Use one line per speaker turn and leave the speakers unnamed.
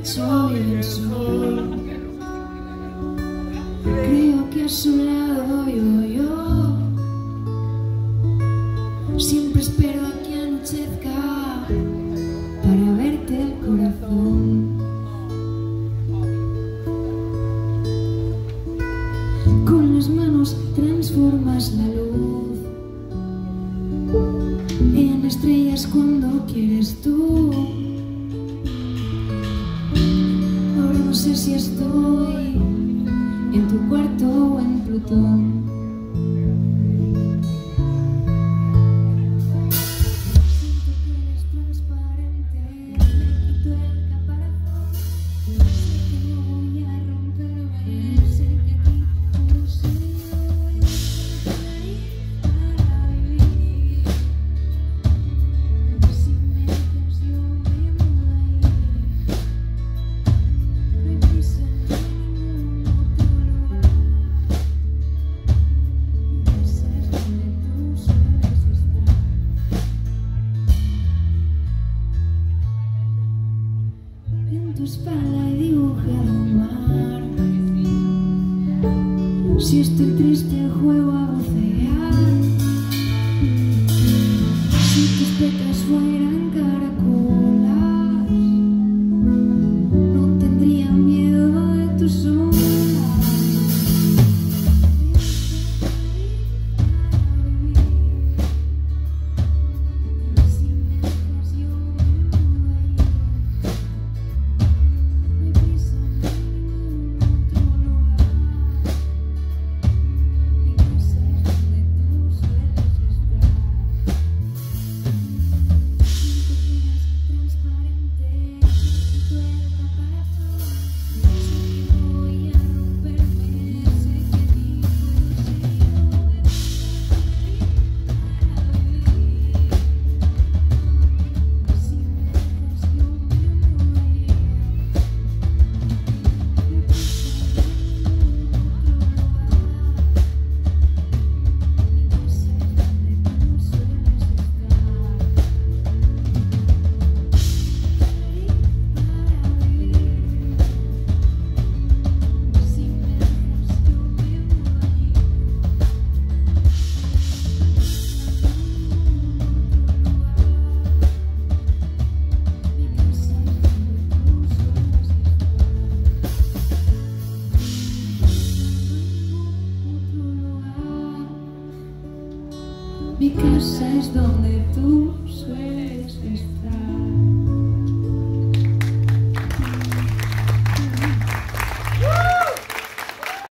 techo vive el sol. Creo que a su lado vivo yo. Siempre espero a que anochezca para verte el corazón. Con las manos transformas la luz en estrellas cuando quieres tú. Ahora no sé si estoy en tu cuarto o en Plutón. Tu espalda he dibujado un mar. Si estoy triste juego a bucear. Si tus pecas fueran caracolas, no tendría miedo de tu sombra. Mi casa es donde tú sueles estar.